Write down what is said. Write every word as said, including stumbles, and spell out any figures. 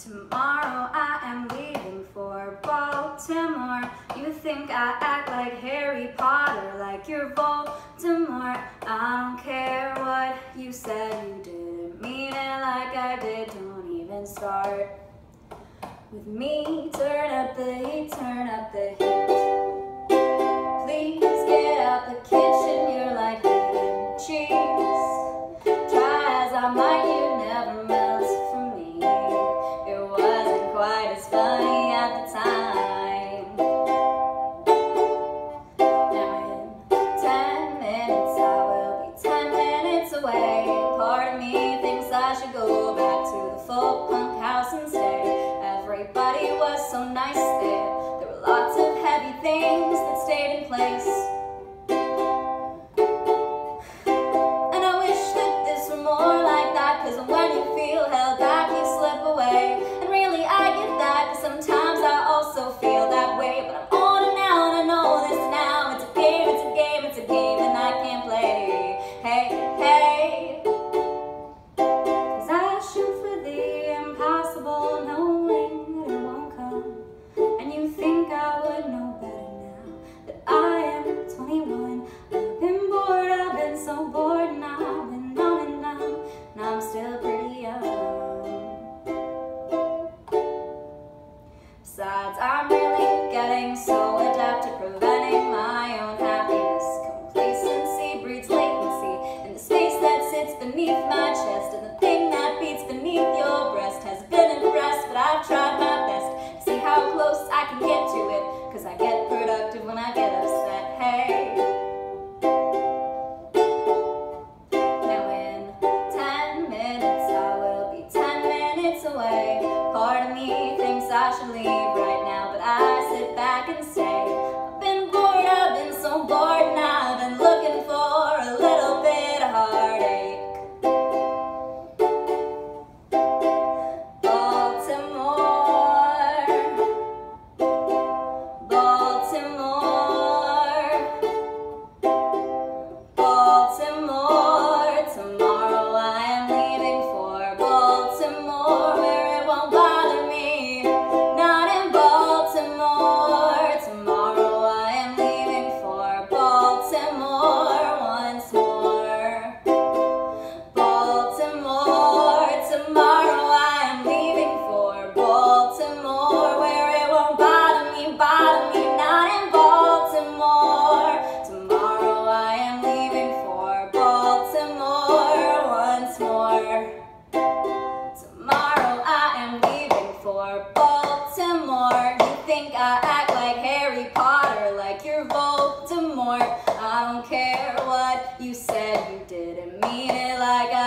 Tomorrow I am leaving for Baltimore. You think I act like Harry Potter, like you're Voldemort. I don't care what you said, you didn't mean it like I did. Don't even start with me. Turn up the heat, turn up the heat. Please get out the kitchen, you're like meat and cheese. Try as I might, you never melt for me. It wasn't quite as funny at the time. Now in ten minutes I will be ten minutes away. Part of me thinks I should go back to the folk punk house and stay. Everybody was so nice there. There were lots of heavy things that stayed in place. And I wish that this were more like that, cause when you feel held back you slip away. And really I get that, cause sometimes I also feel that way. But I'm on it now and I know this now. It's a game, it's a game, it's a game and I can't play. Hey, hey. Cause I shoot for the impossible, knowing that it won't come. And you think I would know better now that I am twenty-one. I've been bored, I've been so bored, and I've been numb and numb, and I'm still pretty young. Besides, I'm really getting so adept at preventing my own happiness. Complacency breeds latency, and the space that sits beneath my chest and the thing that beats beneath your breast has been impressed, but I've tried my best to see how close I can get to it, cause I get productive when I get upset. Hey. Now in ten minutes I will be ten minutes away. Part of me thinks I should leave right now, but I sit back and say, I've been bored, I've been so bored, and I've been looking for a little bit of heartache. Baltimore, Baltimore, Baltimore. Tomorrow I am leaving for Baltimore, where it won't bother me. Not in Baltimore. Tomorrow I am leaving for Baltimore once more. Baltimore. Tomorrow I am leaving for Baltimore, where it won't bother me, bother me. Not in Baltimore. Tomorrow I am leaving for Baltimore once more. Tomorrow I am leaving for Baltimore. You think I act like Harry Potter, like you're Voldemort. I don't care what you said, you didn't mean it like I